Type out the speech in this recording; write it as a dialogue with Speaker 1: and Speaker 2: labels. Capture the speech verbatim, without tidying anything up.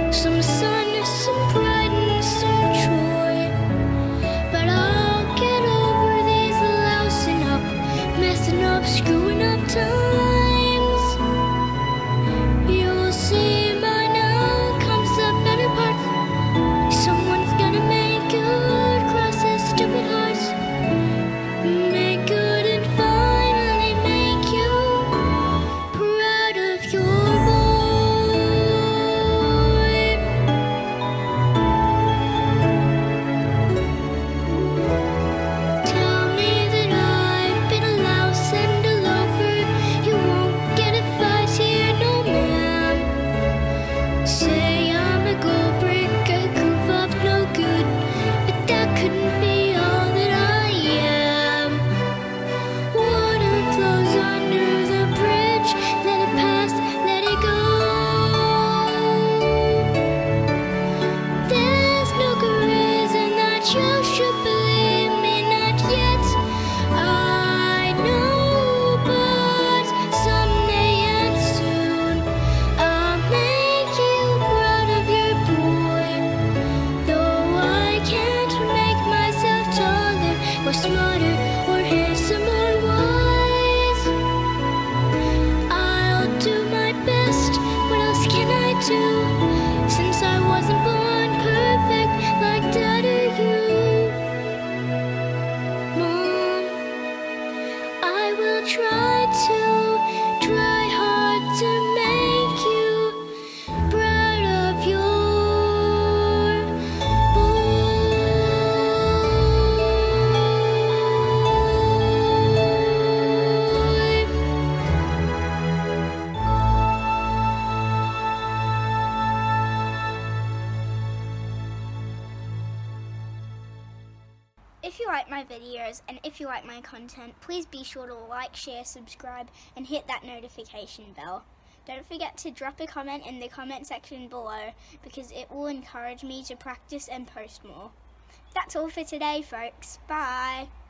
Speaker 1: some sun, some pride, and some joy. But I'll get over these lousing up, messing up, screwing up times. You'll see by now comes the better part. Someone's gonna make good cross this stupid heart. Make good and finally make you proud of your boy. Tell me that I've been a louse and a loafer. You won't get a fight here, no ma'am. Say I'm a gold brick, a goof off, no good, but that couldn't be all that I am. Water flows under the bridge, let it pass, let it go. There's no reason that you should believe me, not yet. I know, but someday and soon I'll make you proud of your boy. Though I can't make myself taller or smarter or handsome or wise, I'll do my best. What else can I do? Since I wasn't born perfect like Dad or you, Mom, I will try to, try hard to make you proud of your boy. If you like my videos and if you like my content, please be sure to like, share, subscribe and hit that notification bell. Don't forget to drop a comment in the comment section below because it will encourage me to practice and post more. That's all for today, folks. Bye!